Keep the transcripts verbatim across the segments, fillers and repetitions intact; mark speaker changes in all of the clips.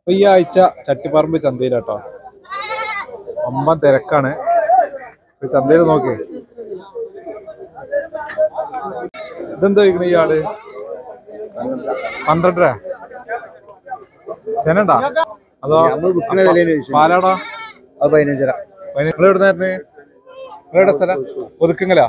Speaker 1: അപ്പൊ ഈ ആഴ്ച ചട്ടിപ്പറമ്പ് ചന്തയിലാട്ടോ ഒമ്പൻ തിരക്കാണ്. ചന്തയിൽ നോക്കി ഇതെന്താ ചോദിക്കണ ഈ ആട് പന്ത്രണ്ടര ചെനണ്ടാ അതോ പാലാടോ
Speaker 2: അത് പതിനഞ്ചര.
Speaker 1: നിങ്ങൾ എവിടുന്നായിരുന്നു? നിങ്ങളുടെ സ്ഥലം ഒതുക്കുങ്ങലാ?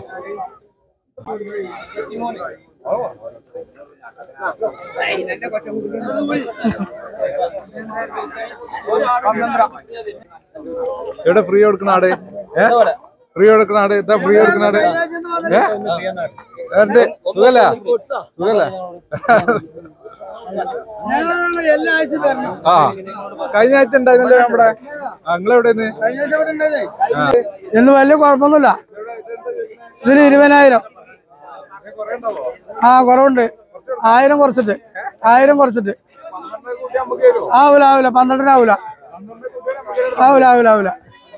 Speaker 1: എവിടെ ഫ്രീ കൊടുക്കണ ആട്? ഏ ഫ്രീ കൊടുക്കണ ആട്? ഇതാ ഫ്രീ കൊടുക്കണ ആട്? ഏ സുഖല്ല സുഖല്ല ആ കഴിഞ്ഞ ആഴ്ച ഉണ്ടായിരുന്നല്ലോ നമ്മുടെ. നിങ്ങളെവിടെന്ന്?
Speaker 2: ഇന്ന് വലിയ കുഴപ്പമൊന്നുമില്ല. ഇതിന് ഇരുപതിനായിരം. ആ കുറവുണ്ട്. ആയിരം കുറച്ചിട്ട് ആയിരം കുറച്ചിട്ട് ആവൂല ആവൂല പന്ത്രണ്ടിനാവൂല ആവൂല ആവൂല ആവൂല.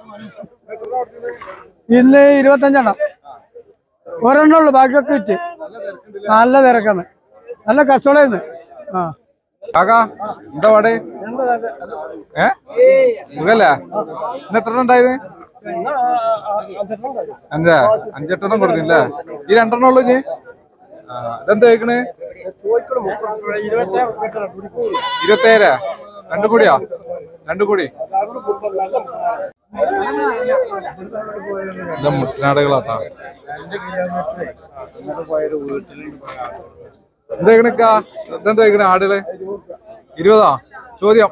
Speaker 2: ഇന്ന് ഇരുപത്തഞ്ചെണ്ണം ഒരെണ്ണേ ഉള്ളു, ബാക്കിയൊക്കെ വിറ്റ്. നല്ല തിരക്കാണ്, നല്ല കച്ചവടമായിരുന്നു. ആ
Speaker 1: കാക്കാ എന്താ പാട്? ഏ സുഖല്ലേ? ഇന്ന് എത്ര ഉണ്ടായത്? അഞ്ചാ അഞ്ചെട്ടെണ്ണം കൊടുത്തില്ലേ? ഈ രണ്ടെണ്ണം ഉള്ളു ഇനി? ഇതെന്താ ചോദിക്കണ്? ഇരുപത്തേഴാ? രണ്ടു കൂടിയാ? രണ്ടു കൂടി മുട്ടനാടുകളാട്ടാ. എന്താ ചോദിക്കണക്കാ? ഇതെന്താ ചോദിക്കണേ ആടുകള്? ഇരുപതാ ചോദ്യം.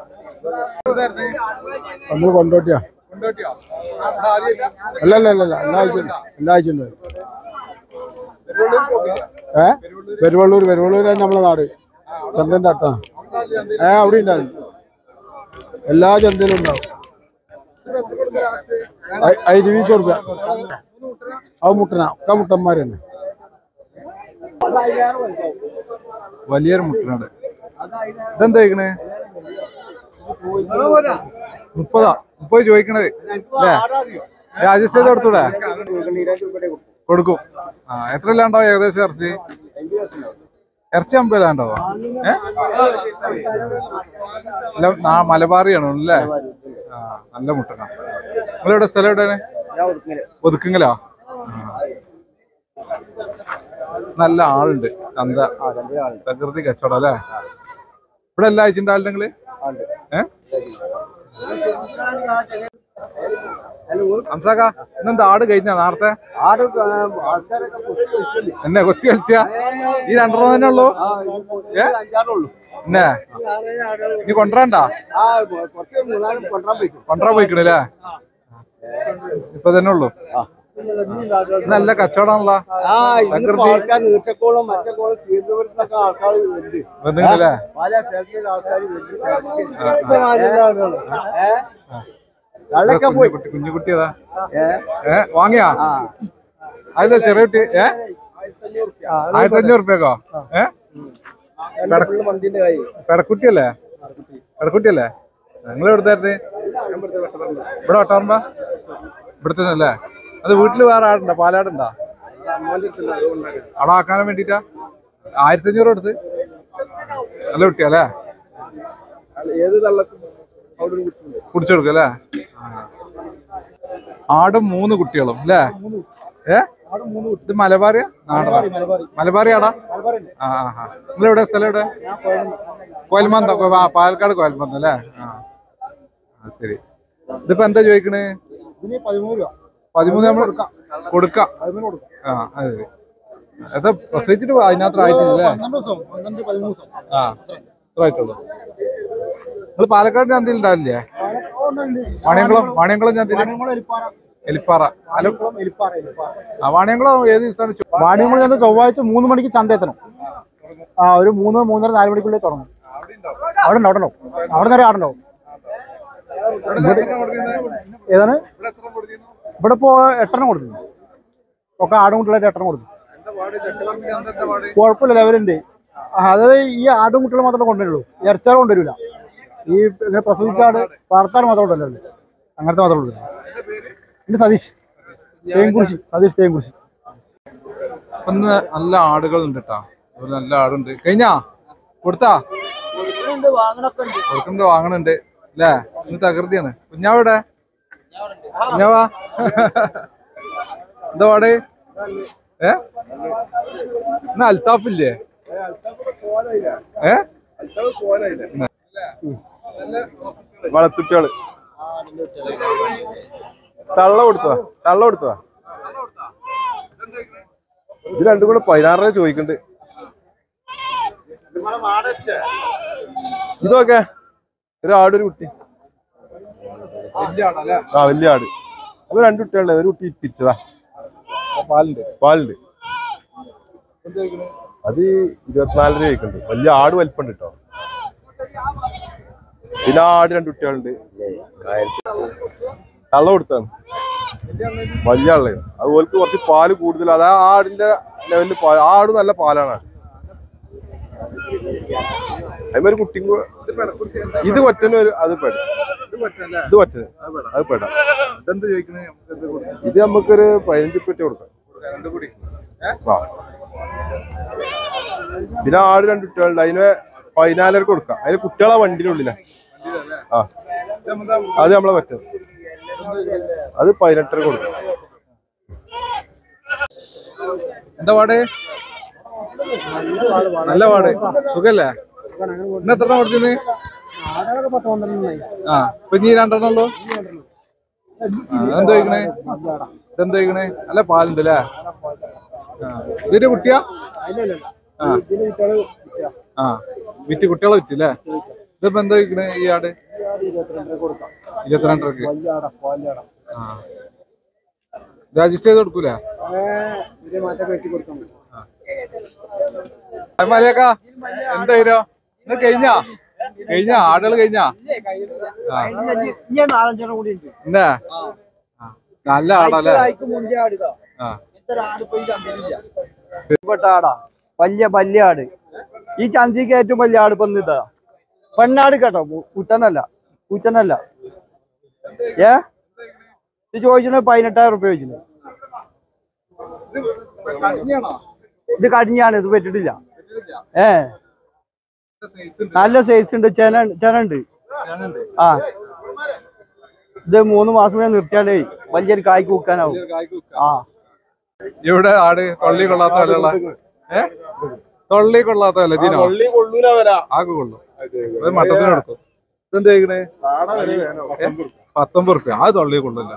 Speaker 2: നമ്മള് കൊണ്ടോട്ടിയാ? അല്ല അല്ല അല്ല എല്ലാ ആഴ്ച എല്ലാ ആഴ്ച ഉണ്ട്. ഏ പെരുവള്ളൂർ പെരുവള്ളൂരാണ് നമ്മളെ നാട്. ചന്തന്റെ അടുത്താ. ഏ അവിടെ ഉണ്ടാവും, എല്ലാ ചന്തയിലും ഉണ്ടാവും. ഇരുപത് റുപ്യ. അത് മുട്ടന ഒക്കെ മുട്ടന്മാര് തന്നെ.
Speaker 1: വലിയൊരു മുട്ടനാട്. ഇതെന്താ ചോദിക്കണേ? മുപ്പതാ? മുപ്പത് ചോദിക്കണത് അല്ലേ? അഡ്ജസ്റ്റ് ചെയ്ത് കൊടുത്തൂടെ? കൊടുക്കും. ആ എത്ര ഇല്ലാണ്ടാവും ഏകദേശം ഇറച്ചി? ഇറച്ചി അമ്പതിലാണ്ടാവോ? ഏ അല്ല മലബാറിയാണോ അല്ലേ? ആ നല്ല മുട്ടനാ. നിങ്ങളെവിടെ സ്ഥലം എവിടെയാണ്? ഒതുക്കുങ്ങലോ? നല്ല ആളുണ്ട് ചന്ത, പ്രകൃതി കച്ചവടം അല്ലേ? ഇവിടെ എല്ലാ ആഴ്ച ഉണ്ടാവില്ല നിങ്ങള്? ഏ ഹംസാക്ക ഇന്നെന്താ ആട് കഴിഞ്ഞ നേരത്തെ? എന്നെ കൊത്തി കളിച്ച? ഈ രണ്ടെണ്ണം തന്നെ ഉള്ളൂ? ഏ എന്നെ നീ കൊണ്ടുവരണ്ടാ? കൊണ്ടുവരാൻ പോയിക്കണല്ലേ? ഇപ്പൊ തന്നെ ഉള്ളു. നല്ല കച്ചവടമാണല്ലോ. ബന്ധുക്കളല്ലേ? കുഞ്ഞു കുട്ടിയതാ? ഏ വാങ്ങിയാ? അതെന്താ ചെറിയ കുട്ടി? ഏ ആയിരത്തി അഞ്ഞൂറ് റുപ്യക്കോ? ഏ പെടക്കുട്ടിയല്ലേ? പെടക്കുട്ടിയല്ലേ? നിങ്ങൾ എവിടുത്തായിരുന്നു? ഇവിടെ വട്ടാറുമ്പ? ഇവിടുത്തെ അല്ലേ? അത് വീട്ടില് വേറെ ആടുണ്ടോ? പാലാടുണ്ടോ? അവിടെ ആക്കാനും വേണ്ടിട്ടാ ആയിരത്തി അഞ്ഞൂറ് കൊടുത്ത്? നല്ല കുട്ടിയല്ലേ? കുടിച്ചെടുക്കും അല്ലേ? ആടും മൂന്ന് കുട്ടികളും അല്ലേ? ഏ ഇത് മലബാറിയാ? നാടനാ? മലബാറി ആടാ? ആ ആ നിങ്ങൾ എവിടെ സ്ഥലം? എവിടെ? കോയൽമന്ദം. പാലക്കാട് കോയൽമന്ദം അല്ലേ? ആ ശരി. ഇതിപ്പോ എന്താ ചോദിക്കണേ? പതിമൂന്ന് നമ്മൾ കൊടുക്കാം. ആ അതെ ശരി. എത്ര പ്രസവിച്ചിട്ട് അതിനകത്ത് ആയിട്ടില്ലേ? ആ അത്ര ആയിട്ടുള്ളൂ. നിങ്ങൾ പാലക്കാട് ചന്തയിൽ ഉണ്ടാവില്ലേ? വാണിയംകുളം വാണിയംകുളം ചന്തയിൽ? എലിപ്പാറ. ഹലോ ആ വാണിയംകുളം ഏത് ദിവസമാണ്?
Speaker 2: വാണിയംകുളം ചന്ത ചൊവ്വാഴ്ച മൂന്ന് മണിക്ക് ചന്ത എത്തണം. ആ ഒരു മൂന്ന് മൂന്നര നാല് മണിക്കുള്ളിൽ തുടങ്ങും. അവിടെ ഉണ്ടോ? അവിടെ ഉണ്ടോ? അവിടെ നേരെ ആടുണ്ടാവും. ഏതാണ്? ഇവിടെ ഇപ്പോ എട്ടെണ്ണം കൊടുത്തു. ഒക്കെ ആടും കുട്ടികളായിട്ട് എട്ടെണ്ണം കൊടുത്തു. കുഴപ്പമില്ല, ലെവലുണ്ട്. അതായത് ഈ ആടും കുട്ടികൾ മാത്രമേ കൊണ്ടുവരുള്ളൂ, ഇറച്ചാൽ കൊണ്ടുവരില്ല. ഈ പ്രസവിച്ചാട് വളർത്താൻ മാത്രമേ കൊണ്ടുവരുള്ളൂ, അങ്ങനത്തെ മാത്രമേ ഉള്ളൂ. എന്റെ സതീഷ് തേങ്കുറിശി. സതീഷ് തേങ്കുറിശി.
Speaker 1: നല്ല ആടുകൾ ഉണ്ട് കേട്ടാ. നല്ല ആടുണ്ട്. കഴിഞ്ഞാ കൊടുത്താ? കൊടുക്കുന്നുണ്ട് വാങ്ങണുണ്ട് അല്ലേ? ഇന്ന് തകൃതിയാണ്. കുഞ്ഞാവിടെ കുഞ്ഞാവാ എന്താ പാട്? ഏ ഇന്ന് അൽത്താഫില്ലേ? ഏ വളത്തുട്ടികള് തള്ള കൊടുത്തതാ തള്ള കൊടുത്തതാ. ഇത് രണ്ടും കൂടെ പതിനാറിനെ ചോദിക്കണ്ട്. ഇതൊക്കെ ഒരു ആടൊരു കുട്ടി. ആ വലിയ ആട്. അപ്പൊ രണ്ടു കുട്ടികളുടെ ഒരു കുട്ടി തിരിച്ചതാ. പാലുണ്ട് പാലുണ്ട് അത് ഇരുപത്തിനാലര ചോദിക്കുന്നുണ്ട്. വലിയ ആട് വലിപ്പുണ്ട് കേട്ടോ. പിന്നെ ആട് രണ്ടു കുട്ടികളുണ്ട്. തള്ള കൊടുത്താണ് വലിയ ആളെ. അതുപോലെ കുറച്ച് പാല് കൂടുതൽ. അതാ ആടിന്റെ ലെവലിൽ പാൽ. ആട് നല്ല പാലാണ്. അതുമാതിരി കുട്ടി ഇത് പറ്റുന്ന ഒരു അത് പെടാം. ഇത് പറ്റുന്നത് അത് പെടാം. ഇത് നമുക്കൊരു പതിനഞ്ച് പെട്ടി കൊടുക്കാം. ആ പിന്നെ ആട് രണ്ട് കുട്ടികളുണ്ട്. അതിന് പതിനാലരക്ക് കൊടുക്കാം. അതിന് കുട്ടികളെ വണ്ടിനുള്ളിലാ. ആ അത് നമ്മളെ പറ്റും. അത് പതിനെട്ടര കൊടുക്കാം. എന്താ പാട്? നല്ല പാട്. സുഖല്ലേ? ഇന്ന് എത്ര കൊടുത്തിന്? ആ ഇപ്പൊ നീ രണ്ടെണ്ണം ഉള്ളു. എന്താ ചോദിക്കണേ? ഇതെന്താ ചോദിക്കണേ? നല്ല പാലുണ്ട് അല്ലേ? ആ ഇതിന്റെ കുട്ടിയാ? ആ ആ വിറ്റ് കുട്ടികളെ വിറ്റല്ലേ? ഇതിപ്പോ എന്താ ചോദിക്കണേ ഈ ആട്? ഇരുപത്തിരണ്ടരക്ക്. ആ രജിസ്റ്റർ ചെയ്ത് കൊടുക്കൂലേ? മലയാക്കാ എന്തായാലോ ഇന്ന് കഴിഞ്ഞാ കഴിഞ്ഞ ആടുകൾ കഴിഞ്ഞാ? എന്നാ നല്ല ആടല്ലേ?
Speaker 2: ആടാ വലിയ വലിയ ആട്. ഈ ചന്തിക്ക് ഏറ്റവും വലിയ ആട് ഇപ്പൊ ഇതാ പെണ്ണാട് കേട്ടോ. കുറ്റനല്ല കുറ്റനല്ല. ഏ ഇത് ചോദിച്ചത് പതിനെട്ടായിരം റുപ്യ ചോദിച്ചത്. ഇത് കടിഞ്ഞാണ്. ഇത് പറ്റിട്ടില്ല. ഏ നല്ല സൈസ് ഉണ്ട്. ചെന ചെനുണ്ട്. ആ ഇത് മൂന്ന് മാസം വരെ നിർത്തിയാലേ വലിയൊരു കായ്ക്ക് വെക്കാനാവും. ആ
Speaker 1: ഇവിടെ ആട് തൊള്ളി കൊള്ളാത്തല്ല. ഏ തൊള്ളി കൊള്ളാത്തല്ല. ഇതിനോ ആകെ കൊള്ളും. മട്ടത്തിന് കൊടുക്കും. ഇതെന്താ ചോദിക്കണേ? പത്തൊമ്പത് റുപ്യ. അത് തൊള്ളി കൊള്ളില്ല.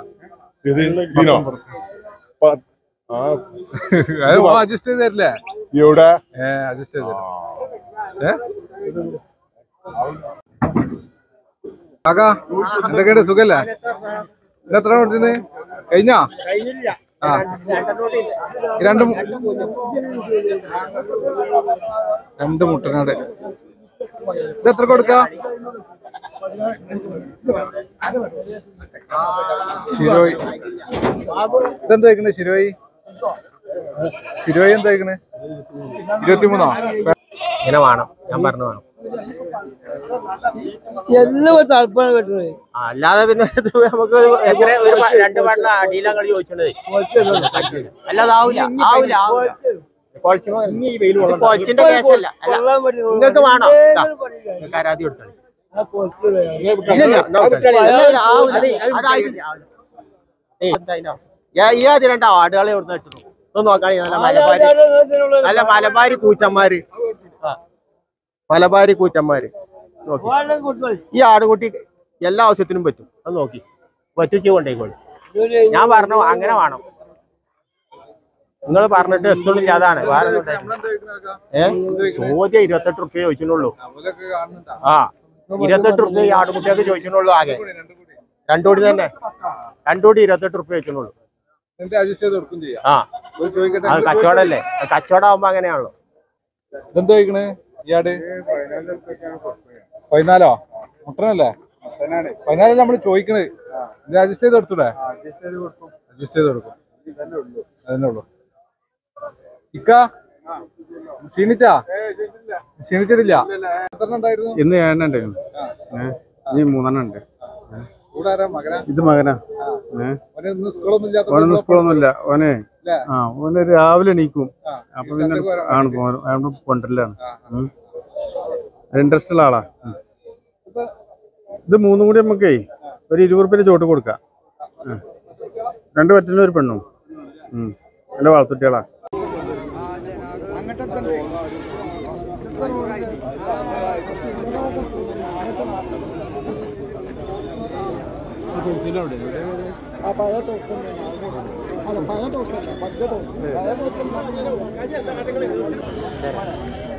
Speaker 1: അഡ്ജസ്റ്റ് ചെയ്ത് തരില്ലേ? ഏ അഡ്ജസ്റ്റ് ചെയ്ത് തരാം. ഏ കാക്കാ എന്തൊക്കെയുണ്ട്? സുഖല്ലേ? ഇത് എത്ര കൊടുത്തിന്? കഴിഞ്ഞാ? ആ രണ്ട് രണ്ട് മുട്ടനാട്. ഇതെത്ര കൊടുക്ക? ശിരോയി. ഇതെന്താ കഴിക്കണേ? ശിരോയി ശിരോയി എന്താ കഴിക്കണേ? ഇരുപത്തിമൂന്നോ?
Speaker 3: ഇങ്ങനെ വേണം. ഞാൻ പറഞ്ഞു വേണം. അല്ലാതെ പിന്നെ നമുക്ക് എത്ര ഒരു രണ്ട് പാടിന അടിയിലങ്ങൾ ചോദിച്ചത്. അല്ലാതെ ആവൂല ആവൂല ആവൂല. കൊളച്ചിന്റെ കേസല്ല. അല്ല നിങ്ങൾക്ക് വേണോ? കരാതി കൊടുക്കണം. ഈ ആദ്യം രണ്ടാ ആടുകളെ ഇവിടുന്ന് ഇട്ടു. ഒന്ന് നോക്കാണെ നല്ല മലബാരി നല്ല മലബാരി കൂറ്റന്മാര്. മലബാരി കൂറ്റന്മാര് നോക്കി. ഈ ആടുകുട്ടി എല്ലാ ആവശ്യത്തിനും പറ്റും. അത് നോക്കി പറ്റിച്ച് കൊണ്ടേക്കോളൂ. ഞാൻ പറഞ്ഞു അങ്ങനെ വേണം. നിങ്ങൾ പറഞ്ഞിട്ട് എത്തുന്നില്ല. അതാണ് വേറെ ഏഹ് ചോദ്യം ഇരുപത്തെട്ട് റുപ്യ ചോദിച്ചിട്ടുള്ളൂ. ആ ഇരുപത്തെട്ട് റുപ്യ ഈ ആടുകുട്ടിയൊക്കെ ചോദിച്ചിട്ടുള്ളൂ. ആകെ രണ്ടുകൂടി തന്നെ രണ്ടുകൂടി ഇരുപത്തെട്ട് റുപ്യ ചോദിച്ചിട്ടുള്ളൂ. ആ അത് കച്ചവടല്ലേ? കച്ചവടം ആവുമ്പോ അങ്ങനെയാണല്ലോ.
Speaker 1: ഇതെന്താ ചോദിക്കണേ? ഇയാട് പതിനാലോ? മുട്ടനല്ലേ? പതിനാല് നമ്മള് ചോദിക്കണത്. ഇത് അഡ്ജസ്റ്റ് ചെയ്ത് കൊടുത്തൂടെ? അഡ്ജസ്റ്റ് ചെയ്ത് കൊടുക്കും. അതന്നെ ഉള്ളു. ഇക്ക ക്ഷീണിച്ചാ? ക്ഷീണിച്ചിട്ടില്ല.
Speaker 2: ഇന്ന് ഏഴെണ്ണം ഉണ്ടായിരുന്നു. ഇനി മൂന്നെണ്ണം ഉണ്ട്. ഇത് മകനാ. ഓനൊന്നും സ്കൂളൊന്നുമില്ല. ഓനെ ആ ഓന് രാവിലെ എണീക്കും. അപ്പൊ പിന്നെ ആണ് കൊണ്ടല്ലാണ്.
Speaker 4: ഇൻട്രസ്റ്റ് ഉള്ള ആളാ. ഇത് മൂന്നും കൂടി നമുക്കേ ഒരു ഇരുപത് റുപ്യ ചോട്ട് കൊടുക്കാം. രണ്ട് പറ്റിനും ഒരു പെണ്ണും നല്ല വളർത്തുട്ടികളാ.
Speaker 2: പഴയ തോട്ടല്ല പഴയ തോട്ടം